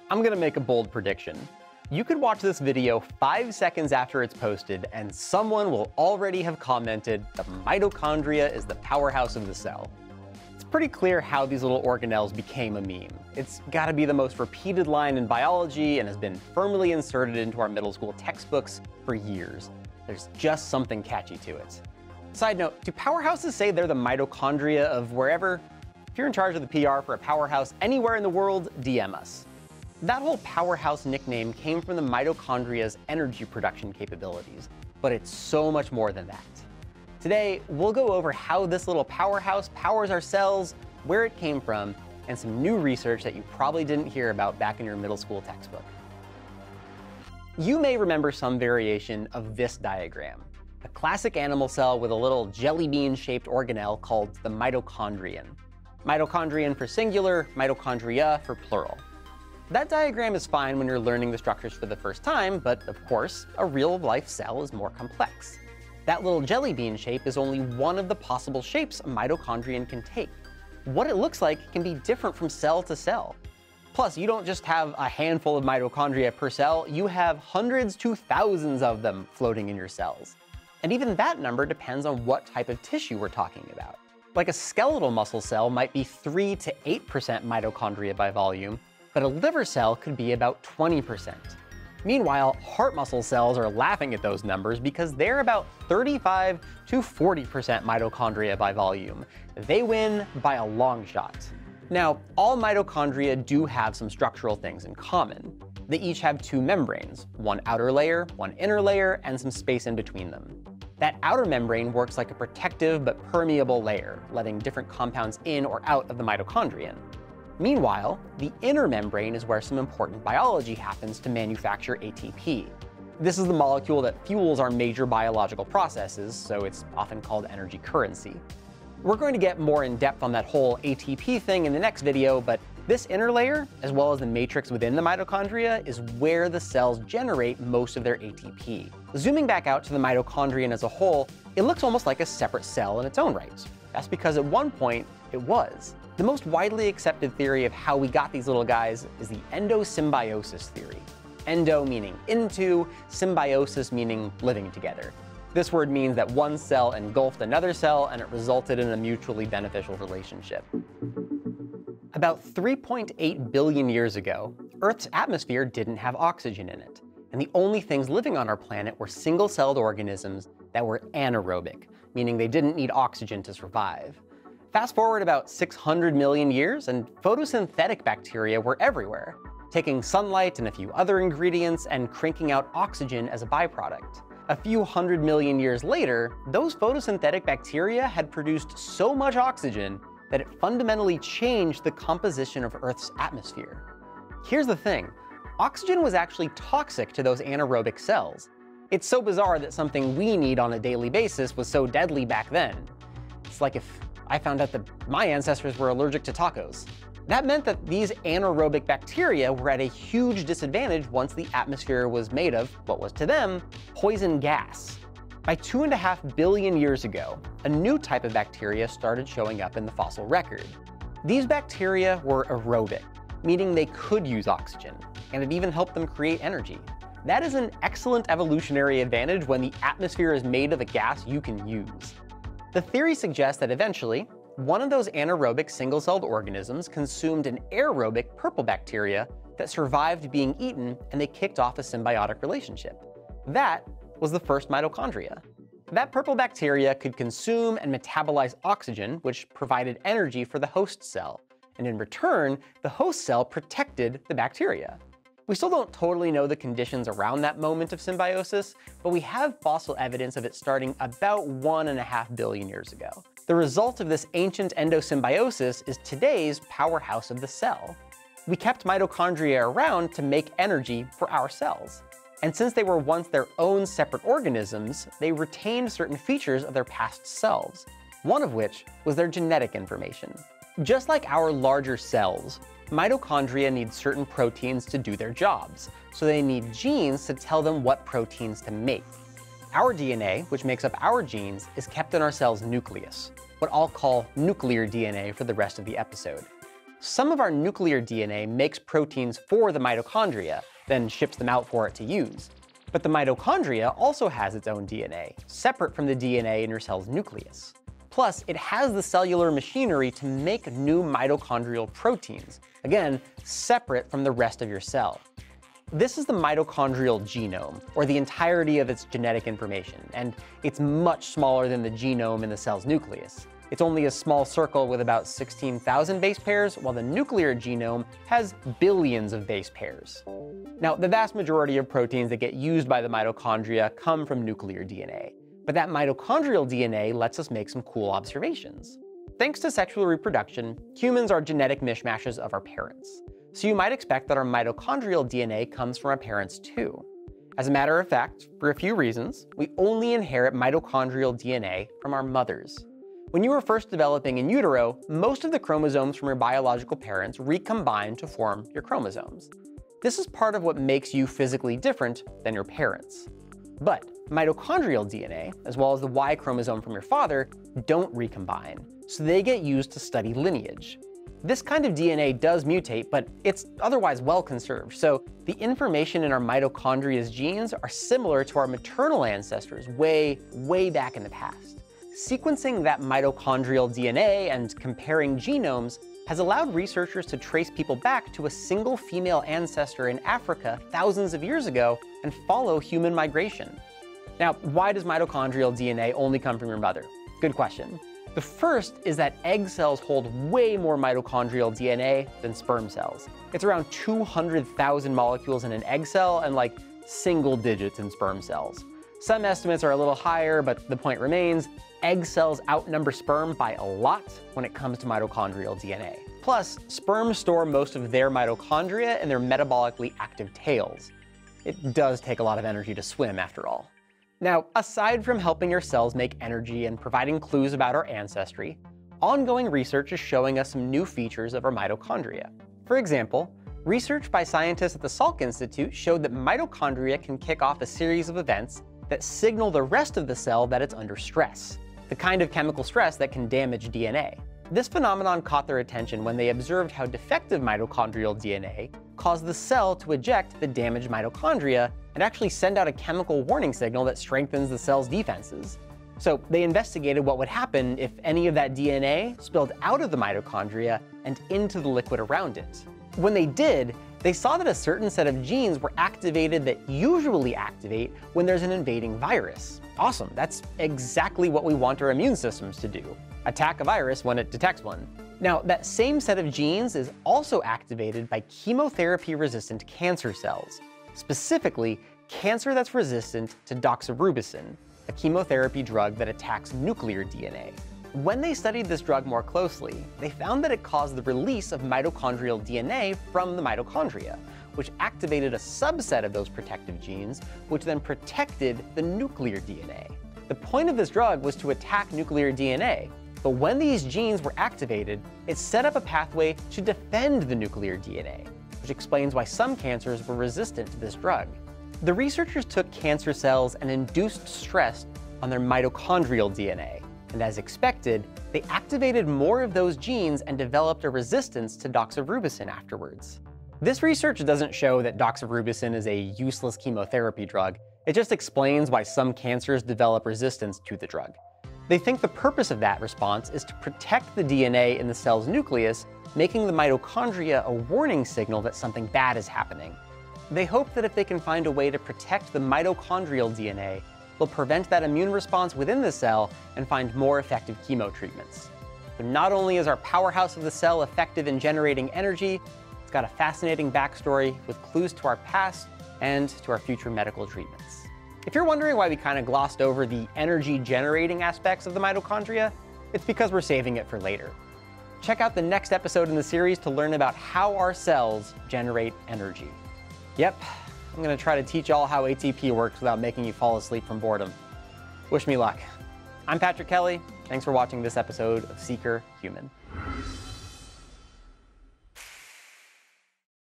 I'm gonna make a bold prediction. You could watch this video 5 seconds after it's posted, and someone will already have commented that mitochondria is the powerhouse of the cell. It's pretty clear how these little organelles became a meme. It's gotta be the most repeated line in biology and has been firmly inserted into our middle school textbooks for years. There's just something catchy to it. Side note, do powerhouses say they're the mitochondria of wherever? If you're in charge of the PR for a powerhouse anywhere in the world, DM us. That whole powerhouse nickname came from the mitochondria's energy production capabilities, but it's so much more than that. Today, we'll go over how this little powerhouse powers our cells, where it came from, and some new research that you probably didn't hear about back in your middle school textbook. You may remember some variation of this diagram, a classic animal cell with a little jelly bean-shaped organelle called the mitochondrion. Mitochondrion for singular, mitochondria for plural. That diagram is fine when you're learning the structures for the first time, but of course, a real-life cell is more complex. That little jelly bean shape is only one of the possible shapes a mitochondrion can take. What it looks like can be different from cell to cell. Plus, you don't just have a handful of mitochondria per cell, you have hundreds to thousands of them floating in your cells. And even that number depends on what type of tissue we're talking about. Like a skeletal muscle cell might be 3 to 8% mitochondria by volume, but a liver cell could be about 20%. Meanwhile, heart muscle cells are laughing at those numbers because they're about 35 to 40% mitochondria by volume. They win by a long shot. Now, all mitochondria do have some structural things in common. They each have two membranes, one outer layer, one inner layer, and some space in between them. That outer membrane works like a protective but permeable layer, letting different compounds in or out of the mitochondrion. Meanwhile, the inner membrane is where some important biology happens to manufacture ATP. This is the molecule that fuels our major biological processes, so it's often called energy currency. We're going to get more in depth on that whole ATP thing in the next video, but this inner layer, as well as the matrix within the mitochondria, is where the cells generate most of their ATP. Zooming back out to the mitochondrion as a whole, it looks almost like a separate cell in its own right. That's because at one point, it was. The most widely accepted theory of how we got these little guys is the endosymbiosis theory. Endo meaning into, symbiosis meaning living together. This word means that one cell engulfed another cell and it resulted in a mutually beneficial relationship. About 3.8 billion years ago, Earth's atmosphere didn't have oxygen in it, and the only things living on our planet were single-celled organisms that were anaerobic, meaning they didn't need oxygen to survive. Fast forward about 600 million years, and photosynthetic bacteria were everywhere, taking sunlight and a few other ingredients and cranking out oxygen as a byproduct. A few 100 million years later, those photosynthetic bacteria had produced so much oxygen that it fundamentally changed the composition of Earth's atmosphere. Here's the thing, oxygen was actually toxic to those anaerobic cells. It's so bizarre that something we need on a daily basis was so deadly back then. It's like if I found out that my ancestors were allergic to tacos. That meant that these anaerobic bacteria were at a huge disadvantage once the atmosphere was made of what was to them poison gas. By 2.5 billion years ago, a new type of bacteria started showing up in the fossil record. These bacteria were aerobic, meaning they could use oxygen, and it even helped them create energy. That is an excellent evolutionary advantage when the atmosphere is made of a gas you can use. The theory suggests that eventually, one of those anaerobic single-celled organisms consumed an aerobic purple bacteria that survived being eaten, and they kicked off a symbiotic relationship. That was the first mitochondria. That purple bacteria could consume and metabolize oxygen, which provided energy for the host cell, and in return, the host cell protected the bacteria. We still don't totally know the conditions around that moment of symbiosis, but we have fossil evidence of it starting about 1.5 billion years ago. The result of this ancient endosymbiosis is today's powerhouse of the cell. We kept mitochondria around to make energy for our cells. And since they were once their own separate organisms, they retained certain features of their past selves, one of which was their genetic information. Just like our larger cells, mitochondria need certain proteins to do their jobs, so they need genes to tell them what proteins to make. Our DNA, which makes up our genes, is kept in our cell's nucleus, what I'll call nuclear DNA for the rest of the episode. Some of our nuclear DNA makes proteins for the mitochondria, then ships them out for it to use. But the mitochondria also has its own DNA, separate from the DNA in your cell's nucleus. Plus, it has the cellular machinery to make new mitochondrial proteins, again, separate from the rest of your cell. This is the mitochondrial genome, or the entirety of its genetic information, and it's much smaller than the genome in the cell's nucleus. It's only a small circle with about 16,000 base pairs, while the nuclear genome has billions of base pairs. Now, the vast majority of proteins that get used by the mitochondria come from nuclear DNA, but that mitochondrial DNA lets us make some cool observations. Thanks to sexual reproduction, humans are genetic mishmashes of our parents. So you might expect that our mitochondrial DNA comes from our parents too. As a matter of fact, for a few reasons, we only inherit mitochondrial DNA from our mothers. When you were first developing in utero, most of the chromosomes from your biological parents recombine to form your chromosomes. This is part of what makes you physically different than your parents. But mitochondrial DNA, as well as the Y chromosome from your father, don't recombine, so they get used to study lineage. This kind of DNA does mutate, but it's otherwise well conserved, so the information in our mitochondria's genes are similar to our maternal ancestors way, way back in the past. Sequencing that mitochondrial DNA and comparing genomes has allowed researchers to trace people back to a single female ancestor in Africa thousands of years ago and follow human migration. Now, why does mitochondrial DNA only come from your mother? Good question. The first is that egg cells hold way more mitochondrial DNA than sperm cells. It's around 200,000 molecules in an egg cell and like single digits in sperm cells. Some estimates are a little higher, but the point remains, egg cells outnumber sperm by a lot when it comes to mitochondrial DNA. Plus, sperm store most of their mitochondria in their metabolically active tails. It does take a lot of energy to swim, after all. Now, aside from helping your cells make energy and providing clues about our ancestry, ongoing research is showing us some new features of our mitochondria. For example, research by scientists at the Salk Institute showed that mitochondria can kick off a series of events that signal the rest of the cell that it's under stress, the kind of chemical stress that can damage DNA. This phenomenon caught their attention when they observed how defective mitochondrial DNA caused the cell to eject the damaged mitochondria and actually send out a chemical warning signal that strengthens the cell's defenses. So they investigated what would happen if any of that DNA spilled out of the mitochondria and into the liquid around it. When they did, they saw that a certain set of genes were activated that usually activate when there's an invading virus. Awesome, that's exactly what we want our immune systems to do. Attack a virus when it detects one. Now, that same set of genes is also activated by chemotherapy-resistant cancer cells, specifically cancer that's resistant to doxorubicin, a chemotherapy drug that attacks nuclear DNA. When they studied this drug more closely, they found that it caused the release of mitochondrial DNA from the mitochondria, which activated a subset of those protective genes, which then protected the nuclear DNA. The point of this drug was to attack nuclear DNA, but when these genes were activated, it set up a pathway to defend the nuclear DNA, which explains why some cancers were resistant to this drug. The researchers took cancer cells and induced stress on their mitochondrial DNA, and as expected, they activated more of those genes and developed a resistance to doxorubicin afterwards. This research doesn't show that doxorubicin is a useless chemotherapy drug. It just explains why some cancers develop resistance to the drug. They think the purpose of that response is to protect the DNA in the cell's nucleus, making the mitochondria a warning signal that something bad is happening. They hope that if they can find a way to protect the mitochondrial DNA, they'll prevent that immune response within the cell and find more effective chemo treatments. But not only is our powerhouse of the cell effective in generating energy, it's got a fascinating backstory with clues to our past and to our future medical treatments. If you're wondering why we kind of glossed over the energy-generating aspects of the mitochondria, it's because we're saving it for later. Check out the next episode in the series to learn about how our cells generate energy. Yep, I'm going to try to teach y'all how ATP works without making you fall asleep from boredom. Wish me luck. I'm Patrick Kelly. Thanks for watching this episode of Seeker Human.